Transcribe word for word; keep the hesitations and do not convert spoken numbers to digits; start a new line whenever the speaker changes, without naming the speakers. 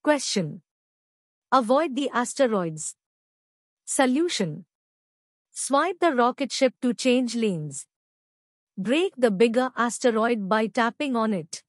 Question. Avoid the asteroids. Solution. Swipe the rocket ship to change lanes. Break the bigger asteroid by tapping on it.